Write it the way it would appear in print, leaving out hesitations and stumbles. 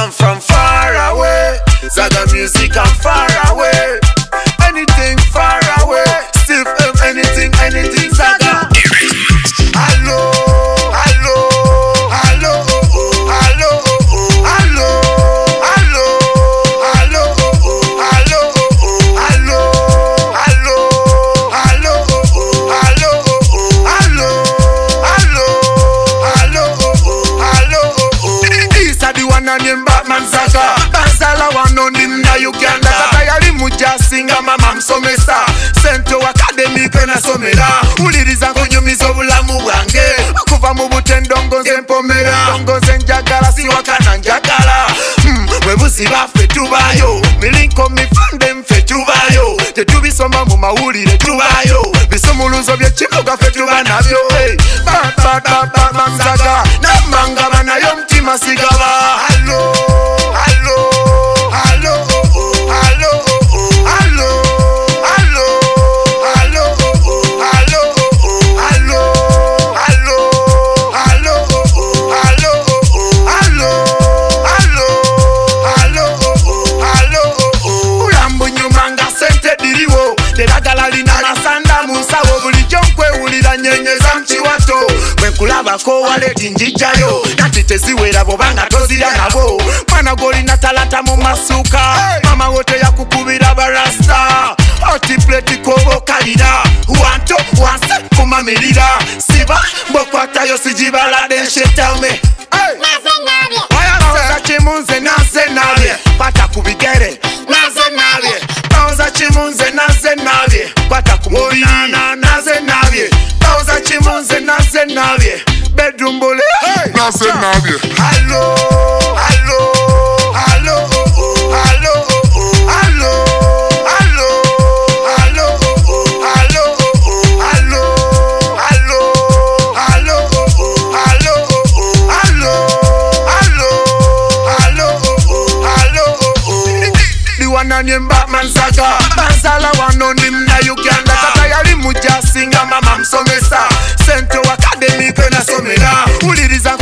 come from far away. Zaga music, I'm far away. Anything far away. Still anything, anything Zaga. Hello, hello, hello, hello, hello, hello, hello, hello, hello, hello, hello, hello, hello, hello, hello. These are the one named Batman Zaga. Bansala one on him na Uganda. Katayali muja singa mama msomesa. Sento Academy kena somera. Uliriza kunyumiza obulamu bwange. Kuva mu butendongo nze mpomera. Ndongo nze njagala si wakana njagala. Webuzi baffe tubayo. Milinko mifande mfe tubayo. Tetubisoma mu mawulire tubayo. Bisumuluzo by'ekibuga ffe tuba nabyo. Batman Zaga namanga banayo mtima sigaba. Hello, hello, hello, hello, hello, hello, hello, hello, hello, hello, hello, hello, hello, hello, ulambu nyuma nga sente diriwo. Teragala lina nasanda munsawo. Bulijjo nkwewulira nyenyeza mkiwato. Bwenkulabako waleti njijayo. Nati teziwera bobanga tozirya nabo. Mwana golina talata mu masuka. Mama wote yakukubira barasta. Oti pleti kobo kalira. Wanto wanse kumamirira. Siba mbokwatayo sijibalade nshetame. Oza chimunze naze nabye. Pata kubigere naze nabye. Oza chimunze naze nabye. Pata kumubinana naze nabye. Oza chimunze naze nabye. Bedroom bully naze nabye. Hello, hello, hello, hello, hello, hello, hello, hello, hello, hello, hello, hello, hello, hello, hello. The one named Batman Zaga. Bansala one on him na Uganda. Katayali muja singa mama msomesa. Sento Academy kena somera. Uliriza